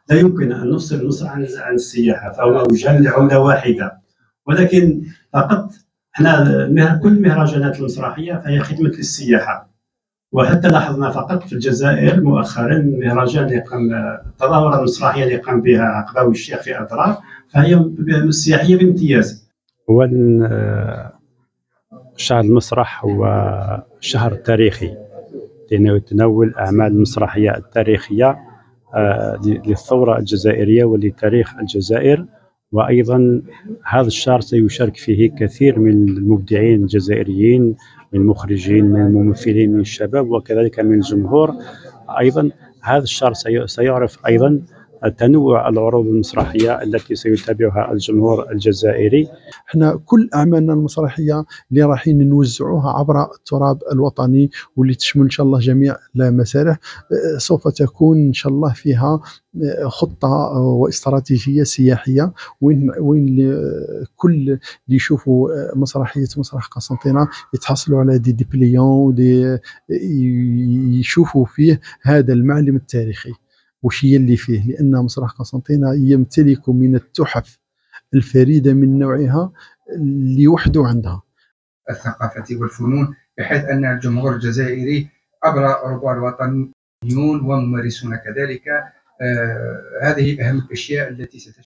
لا يمكن أن نفصل مصر عن السياحة، فهو وجهان لعملة واحدة. ولكن فقط احنا كل المهرجانات المسرحية فهي خدمة للسياحة. وحتى لاحظنا فقط في الجزائر مؤخرا مهرجان اللي قام التظاهرة المسرحية اللي قام بها عقباوي الشيخ في أضرار فهي سياحية بامتياز. هو شهر المسرح هو شهر تاريخي لأنه يتناول الأعمال المسرحية التاريخية للثورة الجزائرية ولتاريخ الجزائر. وأيضا هذا الشهر سيشارك فيه كثير من المبدعين الجزائريين، من المخرجين، من الممثلين، من الشباب، وكذلك من الجمهور. أيضا هذا الشهر سيعرف أيضا تنوع العروض المسرحية التي سيتابعها الجمهور الجزائري. احنا كل أعمالنا المسرحية اللي رايحين نوزعوها عبر التراب الوطني واللي تشمل إن شاء الله جميع المسارح سوف تكون إن شاء الله فيها خطة واستراتيجية سياحية وين كل اللي يشوفوا مسرح قسنطينة يتحصلوا على دي ديبليون يشوفوا فيه هذا المعلم التاريخي وش هي اللي فيه، لأن مسرح قسنطينة يمتلك من التحف الفريدة من نوعها اللي وحده عندها الثقافة والفنون، بحيث أن الجمهور الجزائري عبر ربوع الوطنيون وممارسون كذلك هذه أهم الأشياء التي